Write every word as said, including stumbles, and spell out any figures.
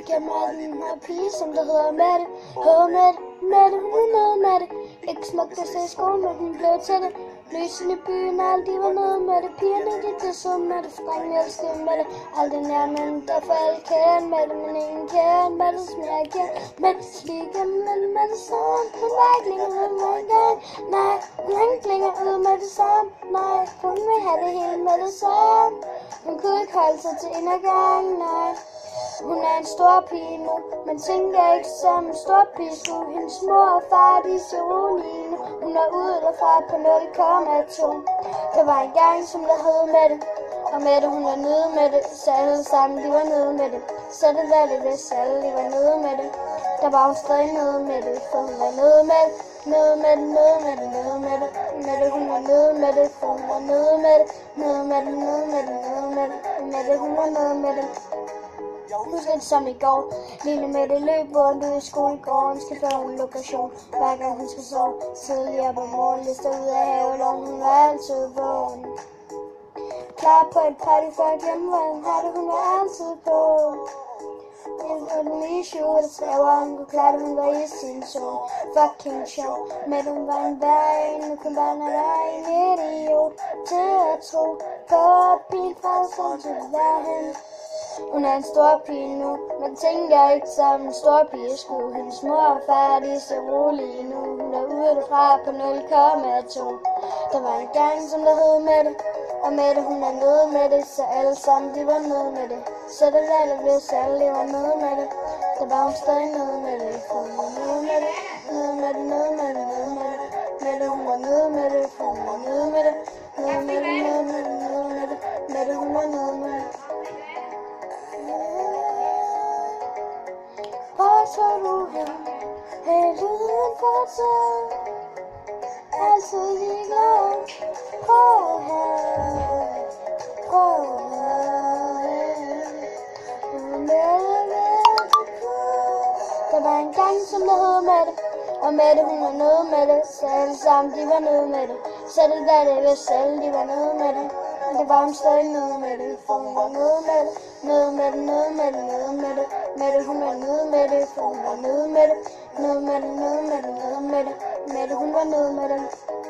gik jeg med den her pige, som der hedder Mette. Hedder Mette, Mette, hun er nede med det. Ikke smukt at se i skolen, men hun blev til det. Lysen i byen, alle de var nede med det. Pigerne gik det så med det, drengene elskede med det. Aldrig nær, men derfor alle kæren med det. Men ingen kæren med det, som jeg kære. Men det slikke, men med det samme. Hun var ikke længere ud med det gang. Nej, hun var ikke længere ud med det samme. Nej, hun vil have det hele med det samme. Hun kunne ikke holde sig til en af gang, nej. Hun er en stor pige nu, men tænker ikke som en stor pige skulle. Hendes mor og far, de ser rolige nu. Hun er ude derfra på nul komma to. Der var en gang, som der hed Mette. Og Mette, hun var nede med det, så alle sammen, de var nede med det. Så det var det, hvis alle de var nede med det. Der var hun stadig nede med det, for hun var nede med det. Nede med det, nede med det, nede med det. Mette, hun var nede med det, for hun var nede med det. Nede med det, nede med det, nede med det. Mette, hun var nede med det. Husk det som i går. Lille Mette løb rundt ud i skolegården, skal få en lokation. Hver gang hun skal sove, tidligere på morgen, lister ud af havelån. Hun var altid vågen. Klar på et party for at glemme, hvad hun har det, hun var altid på. Og den lige sjove, der svæver, hun kunne klare det, hun var i sin zone. Fucking show. Mette, hun var en vej, nu kun bare når der er en idiot til at tro på bilfrelsen til hverhen. Hun er en stor pige nu, men tænker ikke som en stor pige skulle. Hendes mor og far, de ser rolige nu. Hun er ude derfra på nul komma to. Der var en gang, som der hed Mette. Og Mette, hun er nede med det, så alle sammen, de var nede med det. Så det var det, hvis alle de var nede med det. Der var hun stadig nede med det, for hun var nede med det. Nede med det, nede med det, nede med det. Mette, hun var nede med det, for hun var nede med det. Nede med det, nede med det, nede med det. Mette, hun var nede med det. Hvor tager du hen? Helt uden for sig. Altid lige glad. Prøv her. Prøv her. Der var en gang, som der hed Mette. Og Mette, hun var nede med det. Så alle sammen, de var nede med det. Så det der, det hvis alle, de var nede med det. Men det var hun stadig nede med det. For hun var nede med det. Nede med det, nede med det, nede med det. Mette, hun var nede med det. For hun var nede med det. Nede med det, nede med det, nede med det. Mette, hun var nede med det.